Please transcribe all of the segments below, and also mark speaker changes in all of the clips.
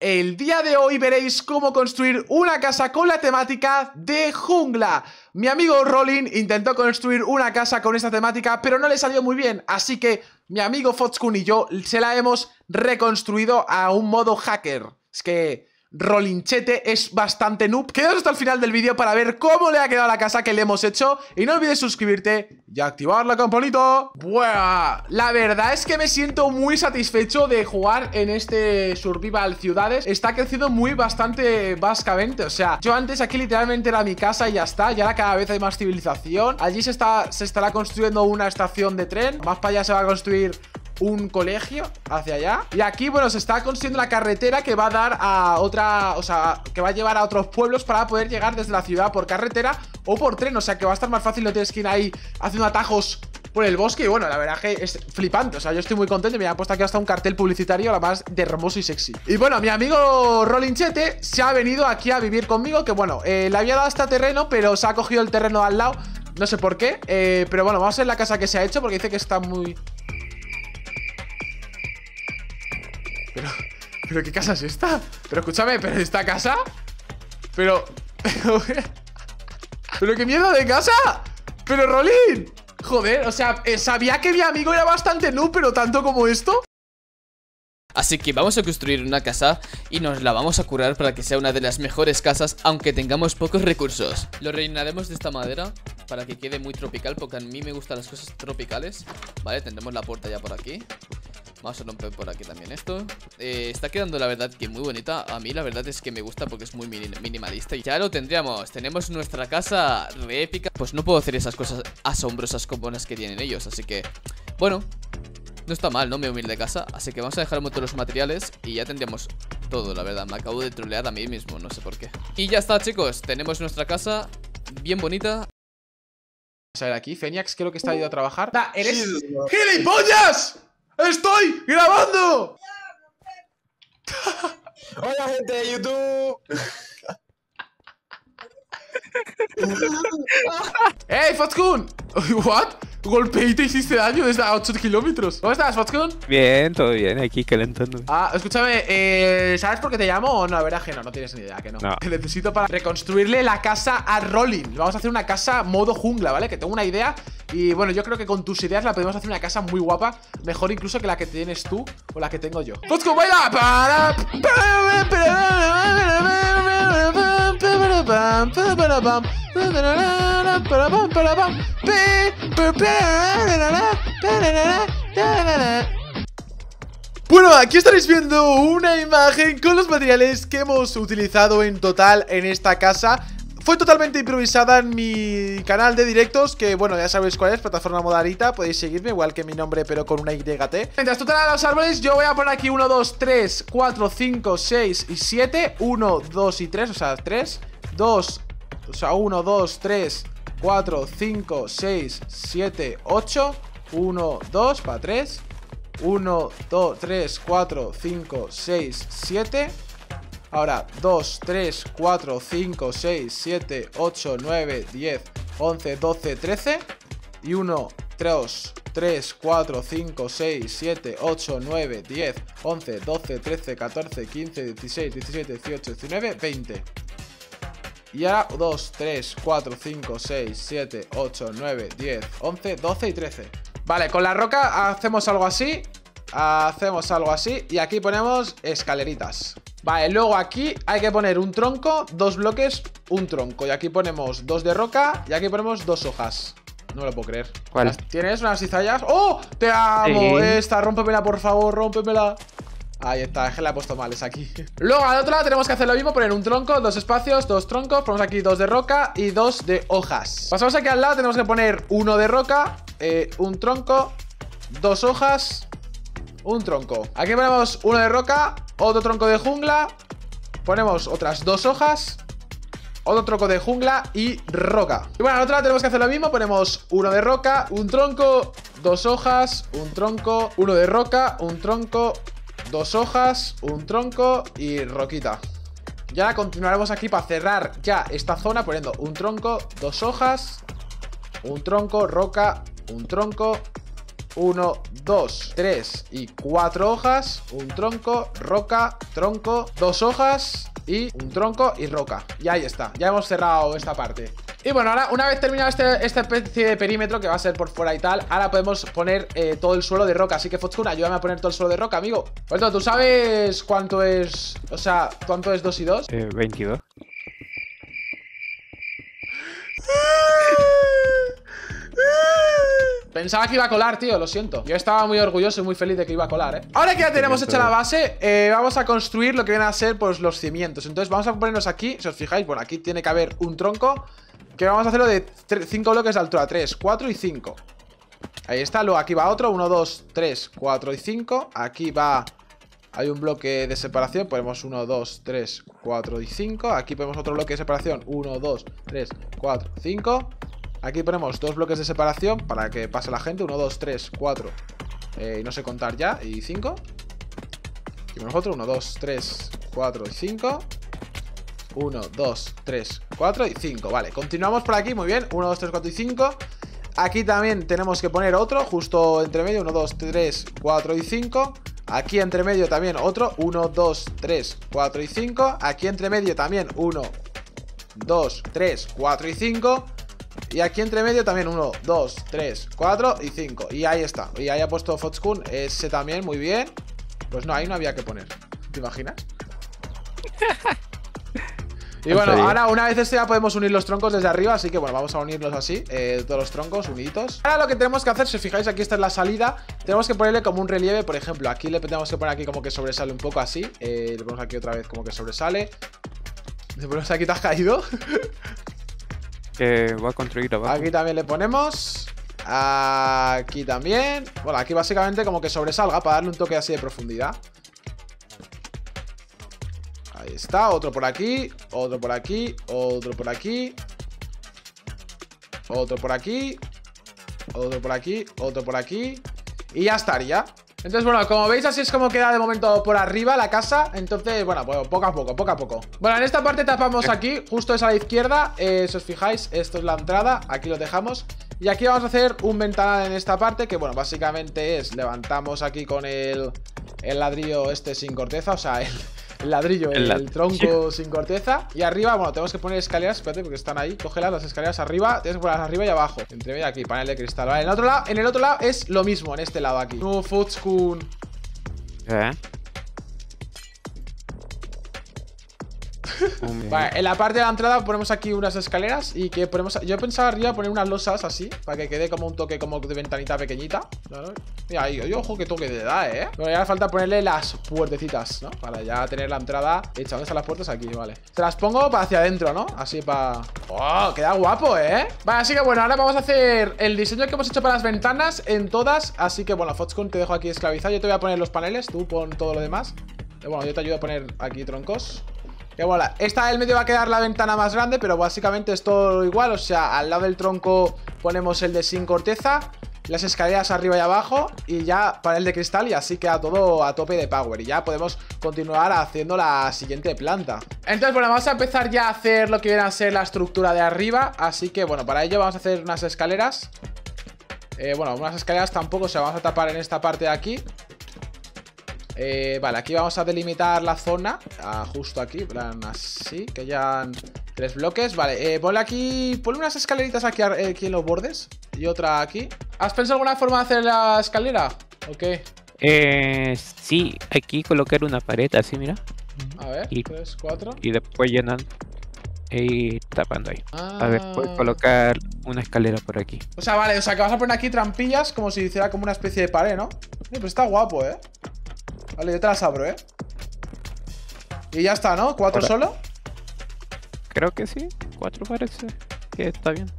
Speaker 1: El día de hoy veréis cómo construir una casa con la temática de jungla. Mi amigo Rolling intentó construir una casa con esta temática, pero no le salió muy bien, así que mi amigo Foxkun y yo se la hemos reconstruido a un modo hacker. Es que Rolinchete es bastante noob. Quedaos hasta el final del vídeo para ver cómo le ha quedado la casa que le hemos hecho. Y no olvides suscribirte y activar la campanita. Buah, la verdad es que me siento muy satisfecho de jugar en este Survival Ciudades. Está creciendo bastante vascamente. O sea, yo antes aquí literalmente era mi casa y ya está. Y ahora cada vez hay más civilización. Allí se estará construyendo una estación de tren. Más para allá se va a construir un colegio hacia allá. Y aquí, bueno, se está construyendo la carretera que va a dar a otra, o sea, que va a llevar a otros pueblos para poder llegar desde la ciudad por carretera o por tren. O sea, que va a estar más fácil, no tienes que ir ahí haciendo atajos por el bosque. Y bueno, la verdad que es flipante. O sea, yo estoy muy contento. Me han puesto aquí hasta un cartel publicitario, la más de hermoso y sexy. Y bueno, mi amigo Rolinchete se ha venido aquí a vivir conmigo. Que bueno, le había dado hasta terreno, pero se ha cogido el terreno al lado. No sé por qué, pero bueno, vamos a ver la casa que se ha hecho, porque dice que está muy... Pero ¿qué casa es esta? Pero escúchame, ¿pero esta casa? Pero qué mierda de casa. Pero Rolín, joder, o sea, sabía que mi amigo era bastante noob, pero tanto como esto.
Speaker 2: Así que vamos a construir una casa y nos la vamos a curar para que sea una de las mejores casas, aunque tengamos pocos recursos. Lo rellenaremos de esta madera para que quede muy tropical, porque a mí me gustan las cosas tropicales. Vale, tendremos la puerta ya por aquí. Vamos a romper por aquí también esto. Está quedando la verdad que muy bonita. A mí la verdad es que me gusta porque es muy minimalista. Y ya lo tendríamos. Tenemos nuestra casa re épica. Pues no puedo hacer esas cosas asombrosas como las que tienen ellos. Así que, bueno, no está mal, ¿no? Mi humilde casa. Así que vamos a dejar un montón los materiales y ya tendríamos todo, la verdad. Me acabo de trolear a mí mismo, no sé por qué. Y ya está, chicos. Tenemos nuestra casa bien bonita.
Speaker 1: Vamos a ver aquí, Feniax creo que está ido a trabajar. ¡Eres gilipollas! ¡Estoy grabando!
Speaker 3: Hola, gente de YouTube.
Speaker 1: ¡Ey, Foxkun! ¿What? Golpeé y te hiciste daño desde a 8 kilómetros. ¿Cómo estás, Foxkun?
Speaker 4: Bien, todo bien, aquí calentando.
Speaker 1: Escúchame, ¿sabes por qué te llamo o no? La verdad que no tienes ni idea, que no. Te necesito para reconstruirle la casa a Rolling. Vamos a hacer una casa modo jungla, ¿vale? Que tengo una idea y bueno, yo creo que con tus ideas la podemos hacer una casa muy guapa. Mejor incluso que la que tienes tú o la que tengo yo. ¡Foxkun, baila! Bueno, aquí estaréis viendo una imagen con los materiales que hemos utilizado en total en esta casa. Fue totalmente improvisada en mi canal de directos, que bueno, ya sabéis cuál es, plataforma Modarita. Podéis seguirme, igual que mi nombre, pero con una YT. Mientras tú talas los árboles, yo voy a poner aquí 1, 2, 3, 4, 5, 6 y 7. 1, 2 y 3, o sea, 3, 2, o sea, 1, 2, 3, 4, 5, 6, 7, 8. 1, 2, para 3. 1, 2, 3, 4, 5, 6, 7. Ahora, 2, 3, 4, 5, 6, 7, 8, 9, 10, 11, 12, 13. Y 1, 2, 3, 4, 5, 6, 7, 8, 9, 10, 11, 12, 13, 14, 15, 16, 17, 18, 19, 20. Y ahora 2, 3, 4, 5, 6, 7, 8, 9, 10, 11, 12 y 13. Vale, con la roca hacemos algo así. Y aquí ponemos escaleritas. Vale, luego aquí hay que poner un tronco, 2 bloques, un tronco. Y aquí ponemos 2 de roca y aquí ponemos 2 hojas. No me lo puedo creer.
Speaker 4: ¿Cuál?
Speaker 1: ¿Tienes unas cizallas? ¡Oh! ¡Te amo!
Speaker 4: Sí.
Speaker 1: Esta, rómpemela, por favor, rómpemela. Ahí está, es que la he puesto mal, es aquí. Luego al otro lado tenemos que hacer lo mismo, poner un tronco, 2 espacios, 2 troncos. Ponemos aquí 2 de roca y 2 de hojas. Pasamos aquí al lado, tenemos que poner 1 de roca, un tronco, 2 hojas, un tronco. Aquí ponemos 1 de roca, otro tronco de jungla. Ponemos otras 2 hojas, otro tronco de jungla y roca. Y bueno, al otro lado tenemos que hacer lo mismo. Ponemos 1 de roca, un tronco, 2 hojas, un tronco, 1 de roca, un tronco, 2 hojas, un tronco y roquita. Ya continuaremos aquí para cerrar ya esta zona poniendo un tronco, 2 hojas, un tronco, roca, un tronco, 1, 2, 3 y 4 hojas. Un tronco, roca, tronco, 2 hojas y un tronco y roca. Y ahí está, ya hemos cerrado esta parte. Y bueno, ahora una vez terminado esta especie de perímetro que va a ser por fuera y tal, ahora podemos poner todo el suelo de roca. Así que Foxcun, ayúdame a poner todo el suelo de roca, amigo. Bueno, ¿tú sabes cuánto es? O sea, ¿cuánto es 2 y 2?
Speaker 4: 22.
Speaker 1: Pensaba que iba a colar, tío, lo siento. Yo estaba muy orgulloso y muy feliz de que iba a colar, Ahora que ya tenemos hecha la base, vamos a construir lo que vienen a ser, pues, los cimientos. Entonces vamos a ponernos aquí, si os fijáis, bueno, aquí tiene que haber un tronco, que vamos a hacerlo de 5 bloques de altura, 3, 4 y 5. Ahí está, luego aquí va otro, 1, 2, 3, 4 y 5. Aquí va, hay un bloque de separación, ponemos 1, 2, 3, 4 y 5. Aquí ponemos otro bloque de separación, 1, 2, 3, 4, 5. Aquí ponemos 2 bloques de separación para que pase la gente. 1, 2, 3, 4. Y no sé contar ya. Y 5. Y ponemos otro. 1, 2, 3, 4 y 5. 1, 2, 3, 4 y 5. Vale, continuamos por aquí. Muy bien. 1, 2, 3, 4 y 5. Aquí también tenemos que poner otro justo entre medio. 1, 2, 3, 4 y 5. Aquí entre medio también otro. 1, 2, 3, 4 y 5. Aquí entre medio también 1, 2, 3, 4 y 5. Y aquí entre medio también 1, 2, 3, 4 y 5. Y ahí está. Y ahí ha puesto Foxcun ese también, muy bien. Pues no, ahí no había que poner. ¿Te imaginas? Y bueno, ahora una vez ya podemos unir los troncos desde arriba. Así que bueno, vamos a unirlos así, todos los troncos uniditos. Ahora lo que tenemos que hacer, si os fijáis, aquí esta es la salida. Tenemos que ponerle como un relieve, por ejemplo. Aquí le tenemos que poner aquí como que sobresale un poco así. Le ponemos aquí otra vez como que sobresale. Le ponemos aquí, ¿te has caído?
Speaker 4: Voy a construir abajo.
Speaker 1: Aquí también le ponemos. Aquí también. Bueno, aquí básicamente como que sobresalga para darle un toque así de profundidad. Ahí está, otro por aquí. Otro por aquí. Otro por aquí. Otro por aquí. Otro por aquí. Otro por aquí. Y ya estaría. Entonces, bueno, como veis, así es como queda de momento por arriba la casa. Entonces, bueno, pues poco a poco, poco a poco. Bueno, en esta parte tapamos aquí, justo es a la izquierda. Si os fijáis, esto es la entrada. Aquí lo dejamos. Y aquí vamos a hacer un ventanal en esta parte, que bueno, básicamente es, levantamos aquí con el ladrillo este sin corteza. O sea, el ladrillo, el tronco sin corteza. Y arriba, bueno, tenemos que poner escaleras. Espérate, porque están ahí. Cógelas, las escaleras arriba. Tienes que ponerlas arriba y abajo. Entre medio aquí, panel de cristal. Vale, en el otro lado es lo mismo, en este lado aquí. No, Foxcun. Vale, en la parte de la entrada ponemos aquí unas escaleras. Y que ponemos, yo pensaba arriba poner unas losas así, para que quede como un toque como de ventanita pequeñita. Claro. Y ahí, ojo, que toque de da, Bueno, ya falta ponerle las puertecitas, ¿no? Para ya tener la entrada hecha. ¿Dónde están las puertas? Aquí, vale. Te las pongo para hacia adentro, ¿no? Así para... ¡Oh! Queda guapo, Vale, así que bueno, ahora vamos a hacer el diseño que hemos hecho para las ventanas en todas. Así que bueno, Foxcun, te dejo aquí esclavizado. Yo te voy a poner los paneles, tú pon todo lo demás. Bueno, yo te ayudo a poner aquí troncos. Que bueno, esta del medio va a quedar la ventana más grande, pero básicamente es todo igual. O sea, al lado del tronco ponemos el de sin corteza, las escaleras arriba y abajo, y ya panel de cristal, y así queda todo a tope de power. Y ya podemos continuar haciendo la siguiente planta. Entonces, bueno, vamos a empezar ya a hacer lo que viene a ser la estructura de arriba. Así que, bueno, para ello vamos a hacer unas escaleras. Bueno, unas escaleras tampoco, o sea, vamos a tapar en esta parte de aquí. Vale, aquí vamos a delimitar la zona, justo aquí, plan así, que ya 3 bloques. Vale, ponle unas escaleritas aquí en los bordes y otra aquí. ¿Has pensado alguna forma de hacer la escalera? ¿O qué?
Speaker 4: Sí, aquí colocar una pared así, mira.
Speaker 1: A ver, 3, 4.
Speaker 4: Y después llenando y tapando ahí. A ver, puedes colocar una escalera por aquí.
Speaker 1: O sea, vale, o sea que vas a poner aquí trampillas como si hiciera como una especie de pared, ¿no? Pues está guapo, Vale, yo te las abro, Y ya está, ¿no? ¿4 solo?
Speaker 4: Creo que sí, 4 parece que está bien.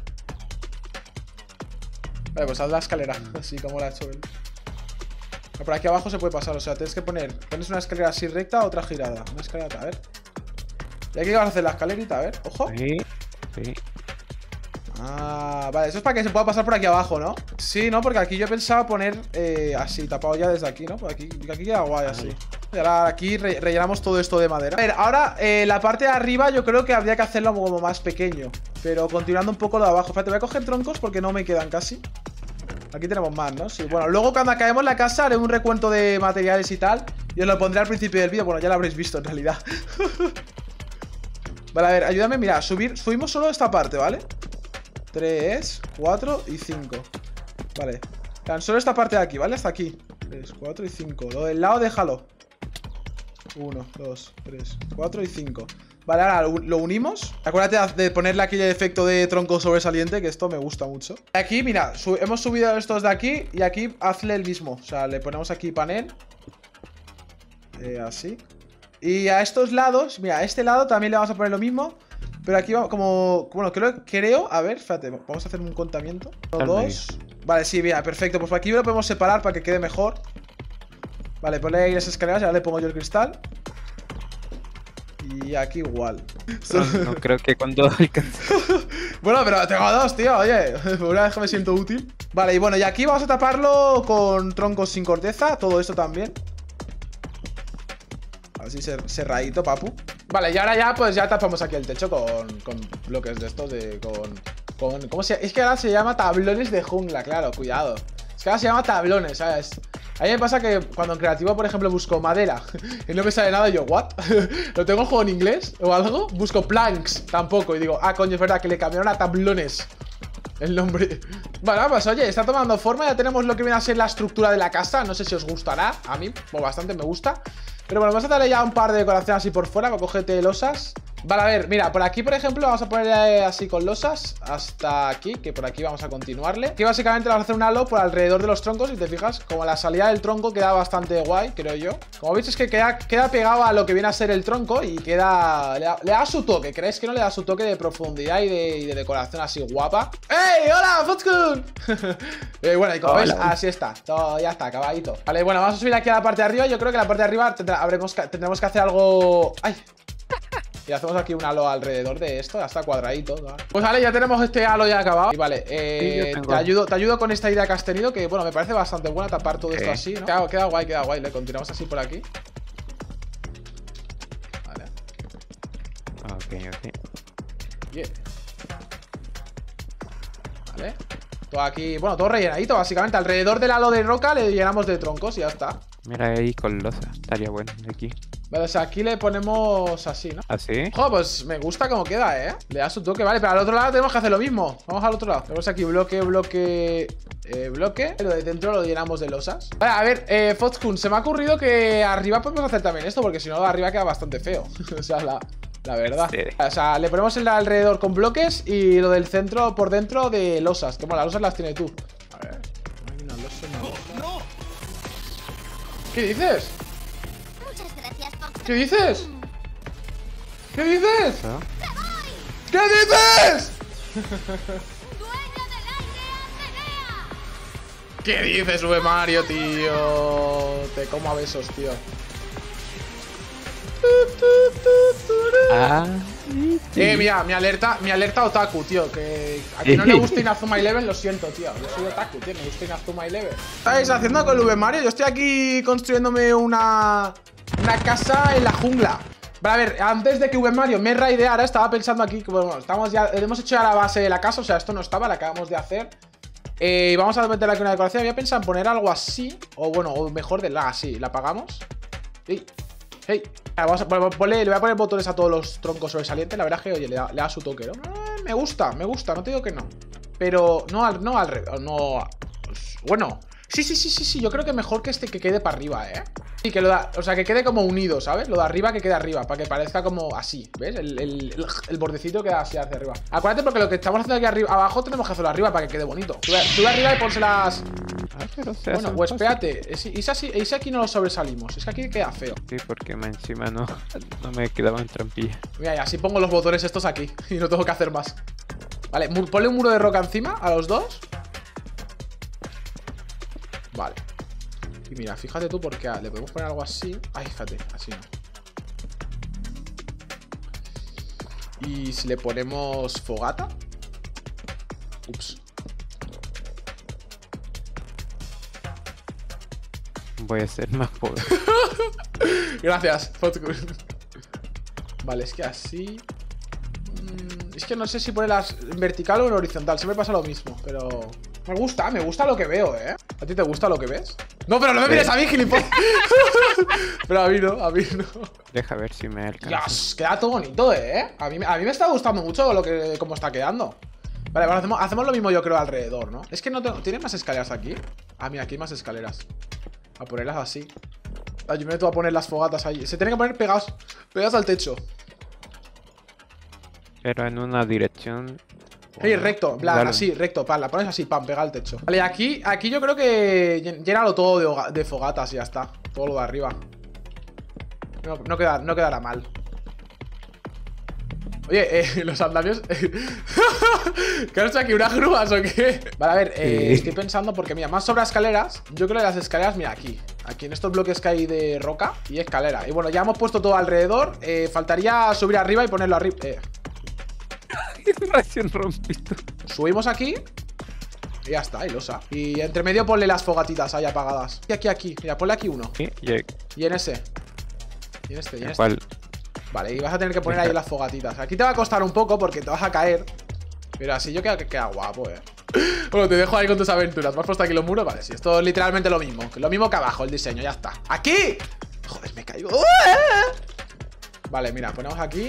Speaker 1: Vale, pues haz la escalera, así como la ha hecho él. Por aquí abajo se puede pasar, o sea, tienes que pones una escalera así recta, otra girada. Una escalera, a ver. ¿Y aquí vas a hacer la escalerita? A ver, ojo.
Speaker 4: Sí, sí.
Speaker 1: Vale, eso es para que se pueda pasar por aquí abajo, ¿no? Sí, ¿no? Porque aquí yo pensaba poner así, tapado ya desde aquí, ¿no? Por aquí queda guay así. Y ahora aquí rellenamos todo esto de madera. A ver, ahora la parte de arriba yo creo que habría que hacerlo como más pequeño, pero continuando un poco lo de abajo. Espérate, voy a coger troncos porque no me quedan casi. Aquí tenemos más, ¿no? Sí, bueno, luego cuando acabemos la casa haré un recuento de materiales y tal. Y os lo pondré al principio del vídeo. Bueno, ya lo habréis visto en realidad. Vale, a ver, ayúdame, mira, subimos solo esta parte, ¿vale? 3, 4 y 5. Vale, tan solo esta parte de aquí, ¿vale? Hasta aquí 3, 4 y 5. Lo del lado déjalo. 1, 2, 3, 4 y 5. Vale, ahora lo unimos. Acuérdate de ponerle aquí el efecto de tronco sobresaliente, que esto me gusta mucho. Aquí, mira, hemos subido estos de aquí. Y aquí hazle el mismo. O sea, le ponemos aquí panel. Así. Y a estos lados, mira, a este lado también le vamos a poner lo mismo. Pero aquí vamos como... Bueno, creo... A ver, fíjate, vamos a hacer un contamiento. 1, 2... Vale, sí, mira, perfecto. Pues por aquí lo podemos separar para que quede mejor. Vale, ponle ahí las escaleras y ahora le pongo yo el cristal. Y aquí igual.
Speaker 4: No creo que con dos alcance.
Speaker 1: Bueno, pero tengo dos, tío, oye. Una vez que me siento útil. Vale, y bueno, y aquí vamos a taparlo con troncos sin corteza. Todo esto también. Así cerradito, papu. Vale, y ahora ya, pues ya tapamos aquí el techo con bloques de estos ¿cómo se llama? Es que ahora se llama tablones de jungla, claro, cuidado. Es que ahora se llama tablones, ¿sabes? A mí me pasa que cuando en creativo, por ejemplo, busco madera y no me sale nada, y yo, ¿what? ¿Lo tengo el juego en inglés o algo? Busco planks, tampoco. Y digo, ah, coño, es verdad que le cambiaron a tablones el nombre. Bueno, pues oye, está tomando forma. Ya tenemos lo que viene a ser la estructura de la casa. No sé si os gustará. A mí, pues bastante me gusta. Pero bueno, vamos a darle ya un par de decoraciones así por fuera. Cógete losas. Vale, a ver, mira, por aquí, por ejemplo, vamos a poner así con losas hasta aquí, que por aquí vamos a continuarle. Aquí básicamente vamos a hacer un halo por alrededor de los troncos. Y te fijas, como la salida del tronco queda bastante guay, creo yo. Como veis, es que queda pegado a lo que viene a ser el tronco. Y queda... Le da su toque, ¿crees que no le da su toque de profundidad y de decoración así guapa? ¡Ey! ¡Hola, Foxcon! Bueno, y como veis, así está. Todo ya está, acabadito. Vale, bueno, vamos a subir aquí a la parte de arriba. Yo creo que la parte de arriba tendremos que hacer algo... ¡Ay! Y hacemos aquí un halo alrededor de esto. Ya está cuadradito, ¿vale? Pues vale, ya tenemos este halo ya acabado. Y vale, te ayudo con esta idea que has tenido. Que bueno, me parece bastante buena tapar todo esto así, ¿no? Queda guay, queda guay. Le continuamos así por aquí. Vale.
Speaker 4: Ok.
Speaker 1: Yeah. Vale. Todo aquí, bueno, todo rellenadito básicamente. Alrededor del halo de roca le llenamos de troncos y ya está.
Speaker 4: Mira ahí con losa, estaría bueno de aquí.
Speaker 1: Vale, o sea, aquí le ponemos así, ¿no?
Speaker 4: ¿Así?
Speaker 1: Joder, pues me gusta cómo queda, ¿eh? Le da su toque, vale, pero al otro lado tenemos que hacer lo mismo. Vamos al otro lado. Tenemos aquí bloque. Lo de dentro lo llenamos de losas. Vale, a ver, Foxcon, se me ha ocurrido que arriba podemos hacer también esto, porque si no, de arriba queda bastante feo. O sea, la verdad. Sí. O sea, le ponemos el alrededor con bloques y lo del centro por dentro de losas. Que bueno, las losas las tiene tú. A ver, hay una losa, ¡No! ¿Qué dices? ¿Qué dices? ¿Qué dices?
Speaker 4: ¿No?
Speaker 1: ¿Qué dices? ¿Qué dices, V Mario, tío? Te como a besos, tío. Mira, mi alerta otaku, tío. Que a quien no le gusta Inazuma Eleven, lo siento, tío. Yo soy otaku, tío, me gusta Inazuma Eleven. ¿Qué estáis haciendo con el V Mario? Yo estoy aquí construyéndome una casa en la jungla. Vale, a ver, antes de que V Mario me raideara, estaba pensando aquí que, bueno, hemos hecho ya la base de la casa. O sea, esto no estaba, la acabamos de hacer. Y vamos a meter aquí una decoración. Había pensado en poner algo así. O bueno, o mejor así, la apagamos. Hey, le voy a poner botones a todos los troncos sobresalientes. La verdad es que, oye, le da su toque, ¿no? Me gusta, no te digo que no. Pero no al revés, bueno, sí, yo creo que mejor que que quede para arriba, ¿eh? Sí, que o sea, que quede como unido, ¿sabes? Lo de arriba que quede arriba, para que parezca como así, ¿ves? El bordecito queda así hacia arriba. Acuérdate, porque lo que estamos haciendo aquí arriba, abajo tenemos que hacerlo arriba para que quede bonito. Sube arriba y pónselas. Bueno, pues espérate, es aquí no lo sobresalimos. Es que aquí queda feo.
Speaker 4: Sí, porque encima no me quedaba en trampilla.
Speaker 1: Mira, y así pongo los botones estos aquí y no tengo que hacer más. Vale, ponle un muro de roca encima a los dos. Vale. Y mira, fíjate tú porque le podemos poner algo así. Ay, fíjate, así no. Y si le ponemos fogata. Ups.
Speaker 4: Voy a ser más pobre.
Speaker 1: Gracias, Foxcon. Vale, es que así... Es que no sé si ponerlas en vertical o en horizontal. Siempre pasa lo mismo, pero... Me gusta lo que veo, ¿A ti te gusta lo que ves? No, pero no me mires a mí, gilipollas. Pero a mí no.
Speaker 4: Deja ver si me alcanza.
Speaker 1: Dios, queda todo bonito, A mí me está gustando mucho cómo está quedando. Vale, bueno, hacemos lo mismo yo creo alrededor, ¿no? Es que no tengo... ¿Tiene más escaleras aquí? Ah, mira, aquí hay más escaleras. A ponerlas así. Ay, yo me meto a poner las fogatas ahí. Se tienen que poner pegados al techo.
Speaker 4: Pero en una dirección.
Speaker 1: Sí, recto, en plan, así, recto, pam, la pones así, pam, pega al techo. Vale, aquí yo creo que llénalo todo de fogatas y ya está. Todo lo de arriba. No quedará mal. Oye, los andamios. ¿Qué has hecho aquí? ¿Unas grúas o qué? Vale, a ver, estoy pensando porque, mira, más sobre escaleras. Yo creo que las escaleras, mira, aquí en estos bloques que hay de roca y escalera. Y bueno, ya hemos puesto todo alrededor. Faltaría subir arriba y ponerlo arriba.
Speaker 4: Recién rompido.
Speaker 1: Subimos aquí. Y ya está, y losa. Y entre medio ponle las fogatitas ahí apagadas. Y aquí. Mira, ponle aquí uno. Y en ese. Y en este.
Speaker 4: ¿Cuál?
Speaker 1: Vale, y vas a tener que poner ahí las fogatitas. Aquí te va a costar un poco porque te vas a caer. Pero así yo creo que queda guapo, Bueno, te dejo ahí con tus aventuras. ¿Me has puesto aquí los muros? Vale, sí, esto es literalmente lo mismo. Lo mismo que abajo, el diseño, ya está. ¡Aquí! Joder, me caigo. Vale, mira, ponemos aquí.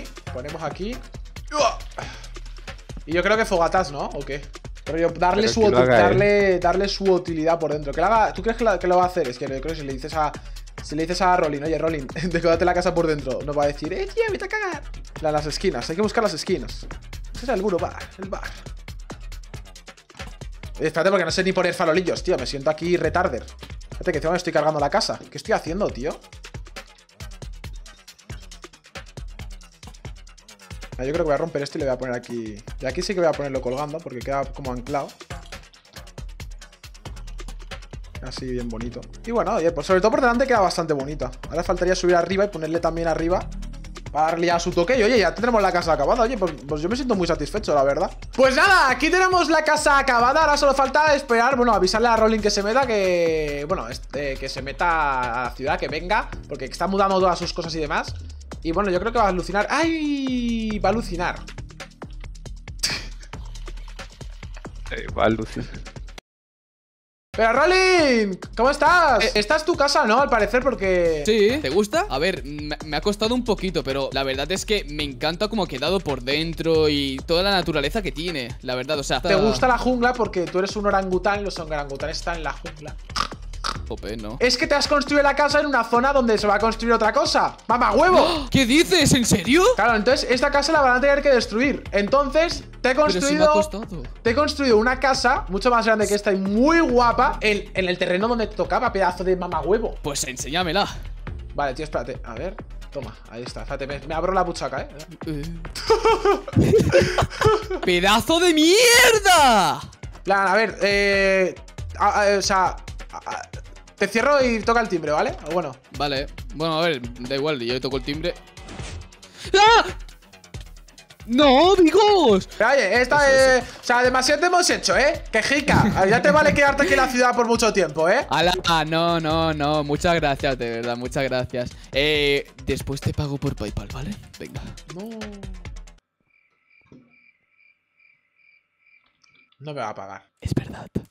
Speaker 1: Y yo creo que fogatas, ¿no? ¿O qué? Pero yo, darle su utilidad por dentro. ¿Tú crees que lo va a hacer? Es que creo que si le dices a Rolling, oye, Rolling, decórate la casa por dentro, nos va a decir, tío, vete a cagar. Las esquinas, hay que buscar las esquinas. Ese es el bar. Espérate, porque no sé ni poner farolillos, tío. Me siento aquí retarder. Fíjate que encima me estoy cargando la casa. ¿Qué estoy haciendo, tío? Yo creo que voy a romper esto y le voy a poner aquí. Y aquí sí que voy a ponerlo colgando porque queda como anclado. Así bien bonito. Y bueno, oye, pues sobre todo por delante queda bastante bonita. Ahora faltaría subir arriba y ponerle también arriba para darle ya su toque. Y oye, ya tenemos la casa acabada. Oye, pues yo me siento muy satisfecho, la verdad. Pues nada, aquí tenemos la casa acabada. Ahora solo falta esperar, bueno, avisarle a Rolling que se meta, que... Bueno, que se meta a la ciudad, que venga, porque está mudando todas sus cosas y demás. Y bueno, yo creo que va a alucinar. ¡Ay! Va a alucinar.
Speaker 4: Va a alucinar.
Speaker 1: Pero Rolling, ¿cómo estás? Esta es tu casa, ¿no? Al parecer, porque...
Speaker 2: Sí, ¿te gusta? A ver, me ha costado un poquito, pero la verdad es que me encanta cómo ha quedado por dentro y toda la naturaleza que tiene, la verdad, o sea...
Speaker 1: Te gusta la jungla porque tú eres un orangután y los orangutanes están en la jungla.
Speaker 2: Tope, ¿no?
Speaker 1: Es que te has construido la casa en una zona donde se va a construir otra cosa. ¡Mamá huevo!
Speaker 2: ¿Qué dices? ¿En serio?
Speaker 1: Claro, entonces esta casa la van a tener que destruir. Entonces te he construido una casa mucho más grande que esta y muy guapa en el terreno donde te tocaba, pedazo de mamá huevo.
Speaker 2: Pues enséñamela.
Speaker 1: Vale, tío, espérate. A ver, toma, ahí está. Espérate, me abro la buchaca,
Speaker 2: ¡Pedazo de mierda!
Speaker 1: Plan, a ver, o sea, te cierro y toca el timbre, ¿vale? O bueno.
Speaker 2: Vale. Bueno, a ver, da igual, yo toco el timbre. ¡Ah! ¡No, amigos!
Speaker 1: Pero oye, esta es... O sea, demasiado te hemos hecho, ¡Que jica! Ya te vale quedarte aquí en la ciudad por mucho tiempo,
Speaker 2: ¡Hala! No. Muchas gracias, de verdad, muchas gracias. Después te pago por PayPal, ¿vale? Venga.
Speaker 1: No me va a pagar.
Speaker 2: Es verdad.